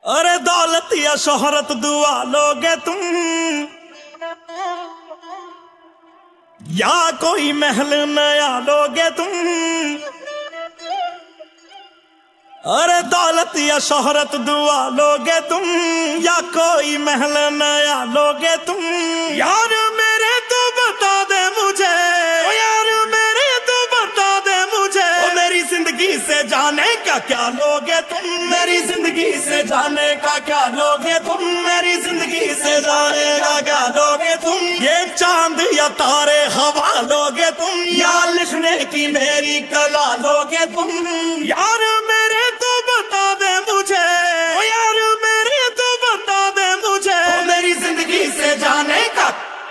अरे दौलत या शोहरत दुआ लोगे तुम, या कोई महल नया लोगे तुम। अरे दौलत या शोहरत दुआ लोगे तुम, या कोई महल नया लोगे तुम। यार मेरे तू बता दे मुझे, ओ यार मेरे तू बता दे मुझे, ओ मेरी जिंदगी से जाने का क्या लोगे तुम। मेरी जिंदगी से जाने का क्या लोगे तुम, मेरी जिंदगी से जाने का क्या लोगे तुम। ये चांद या तारे हवा लोगे तुम, या लिखने की मेरी कला लोगे तुम। यार मेरे तू बता दे मुझे, ओ यार मेरे तू बता दे मुझे, ओ मेरी जिंदगी से जाने का।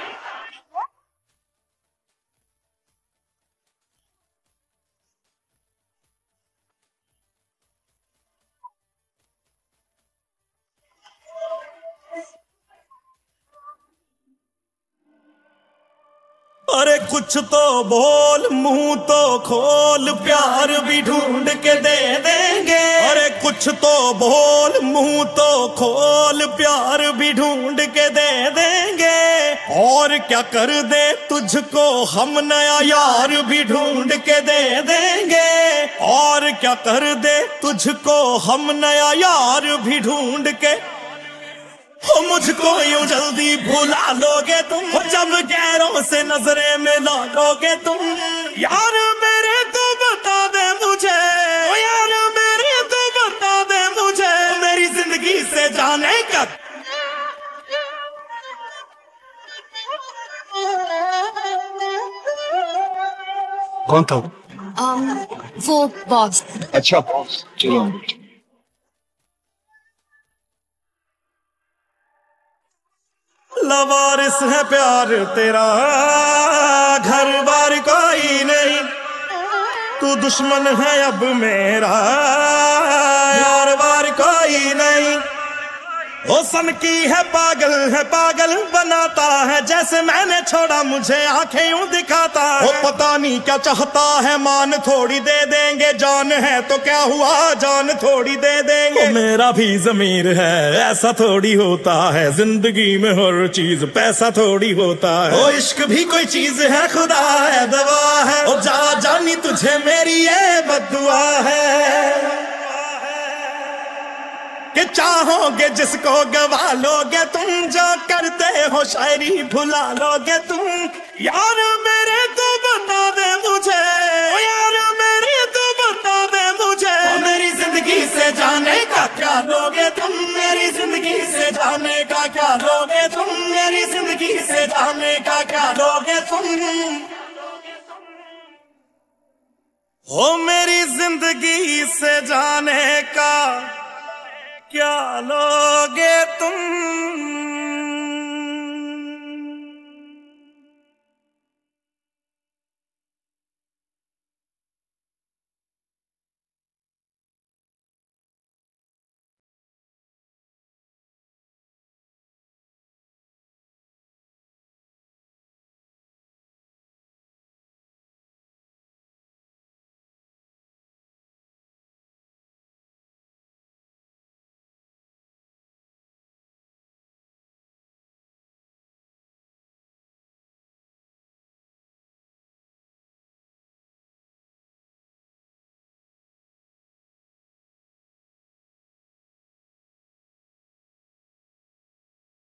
अरे कुछ तो बोल, मुंह तो खोल, प्यार भी ढूंढ के दे देंगे। अरे कुछ तो बोल, मुंह तो खोल, प्यार भी ढूंढ के दे देंगे। और क्या कर दे तुझको हम, नया यार भी ढूंढ के दे देंगे। और क्या कर दे तुझको हम, नया यार भी ढूंढ के। हो मुझको यूं जल्दी भुला लोगे तुम, जब गैरों से नजरें मिला लोगे तुम। यार मेरे तू बता दे मुझे, ओ यार मेरे तू बता दे मुझे, मेरी जिंदगी से जाने का। कौन था वो बॉस। अच्छा बॉस, चलो। लवारिस है प्यार तेरा, घर बार कोई नहीं। तू दुश्मन है अब मेरा, यार बार कोई नहीं। ओ सन की है पागल बनाता है, जैसे मैंने छोड़ा मुझे आंखें यूं दिखाता है। ओ पता नहीं क्या चाहता है, मान थोड़ी दे देंगे, जान है तो क्या हुआ, जान थोड़ी दे देंगे। ओ मेरा भी ज़मीर है, ऐसा थोड़ी होता है, जिंदगी में हर चीज पैसा थोड़ी होता है। ओ इश्क भी कोई चीज है, खुदा है दवा है, ओ जा जानी तुझे मेरी ये बद्दुआ है। कि चाहोगे जिसको गवा लोगे तुम, जो करते हो शायरी भुला लोगे तुम। यार मेरे तू बता दे मुझे, ओ यार मेरे तू बता दे मुझे, ओ मेरी जिंदगी से जाने का क्या लोगे तुम। मेरी जिंदगी से जाने का क्या लोगे तुम, मेरी जिंदगी से जाने का क्या लोगे तुम। हो मेरी जिंदगी से जाने का क्या लोगे तुम।